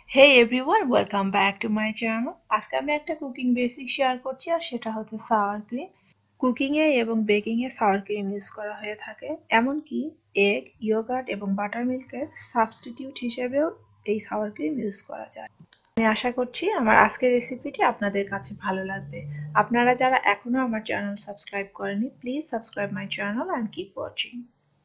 Hey everyone, welcome back to my channel. আজকে আমি একটা কুকিং বেসিক শেয়ার করছি আর সেটা হচ্ছে সাওয়ার ক্রিম। কুকিং এ এবং বেকিং এ সাওয়ার ক্রিম ইউজ করা হয়ে থাকে। এমনকি এগ, ইয়োগার্ট এবং বাটার মিল্কের সাবস্টিটিউট হিসেবেও এই সাওয়ার ক্রিম ইউজ করা যায়। আমি আশা করছি আমার আজকের রেসিপিটি আপনাদের কাছে ভালো লাগবে। আপনারা যারা এখনো আমার চ্যানেল সাবস্ক্রাইব করেনি, please subscribe my channel and keep watching.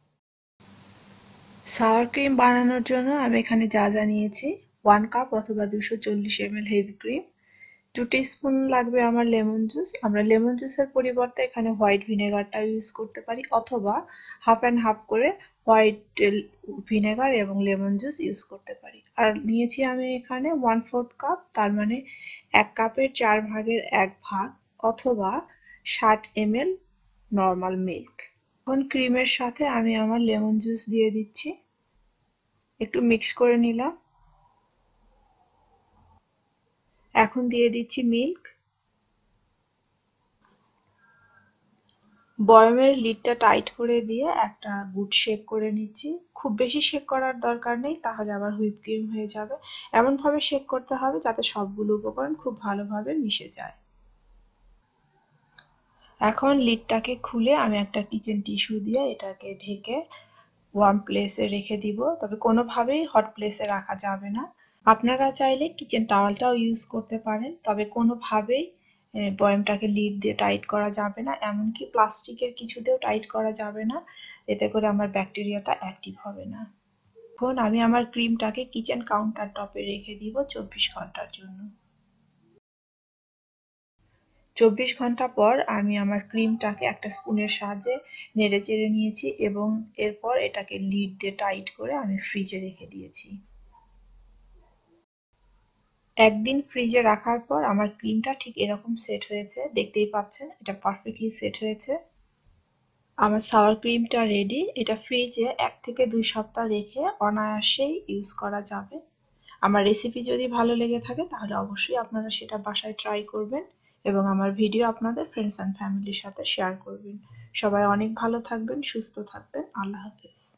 Sour cream বানানোর জন্য আমি এখানে যা যা নিয়েছি, 1 কাপ অথবা 240 ml হেভি ক্রিম, 2 টিস্পুন লাগবে আমার লেমন জুস। আমরা লেমন জুসের পরিবর্তে এখানে হোয়াইট ভিনেগারটা ইউজ করতে পারি, অথবা হাফ অ্যান্ড হাফ করে হোয়াইট ভিনেগার এবং লেমন জুস ইউজ করতে পারি। আর নিয়েছি আমি এখানে 1/4 কাপ, তার মানে 1 কাপের 4 ভাগের 1 ভাগ, অথবা 60 ml নর্মাল মিল্ক। এখন ক্রিমের সাথে আমি আমার লেমন জুস দিয়ে দিচ্ছি, একটু মিক্স করে নিলাম। এখন দিয়ে দিচ্ছি মিল্ক। বয়মের লিডটা টাইট করে দিয়ে একটা গুড শেক করে নিচ্ছি। খুব বেশি শেক করার দরকার নেই, তাহলে আবার হুইপ ক্রিম হয়ে যাবে। এমনভাবে শেক করতে হবে যাতে সবগুলো উপকরণ খুব ভালোভাবে মিশে যায়। এখন লিডটাকে খুলে আমি একটা কিচেন টিস্যু দিয়ে এটাকে ঢেকে ওয়ার্ম প্লেসে রেখে দিব, তবে কোনোভাবেই হট প্লেসে রাখা যাবে না। আপনারা চাইলে কিচেন টাওয়ালটাও ইউজ করতে পারেন, তবে কোনোভাবেই বয়ামটাকে লিড দিয়ে টাইট করা যাবে না, এমনকি প্লাস্টিকের কিছুতেও টাইট করা যাবে না, এতে করে আমার ব্যাকটেরিয়াটা অ্যাক্টিভ হবে না। এখন আমি আমার ক্রিমটাকে কিচেন কাউন্টার টপে রেখে দিব 24 ঘন্টার জন্য। 24 ঘন্টা পর আমি আমার ক্রিমটাকে একটা স্পুনের সাহায্যে নেড়ে চেড়ে নিয়েছি এবং এরপর এটাকে লিড দিয়ে টাইট করে আমি ফ্রিজে রেখে দিয়েছি। একদিন ফ্রিজে রাখার পর আমার ক্রিমটা ঠিক এরকম সেট হয়েছে, দেখতেই পাচ্ছেন এটা পারফেক্টলি সেট হয়েছে। আমার সাওয়ার ক্রিমটা রেডি। এটা ফ্রিজে 1 থেকে 2 সপ্তাহ রেখে অনায়াসেই ইউজ করা যাবে। আমার রেসিপি যদি ভালো লেগে থাকে তাহলে অবশ্যই আপনারা সেটা বাসায় ট্রাই করবেন এবং আমার ভিডিও আপনাদের ফ্রেন্ডস অ্যান্ড ফ্যামিলির সাথে শেয়ার করবেন। সবাই অনেক ভালো থাকবেন, সুস্থ থাকবেন। আল্লাহ হাফেজ।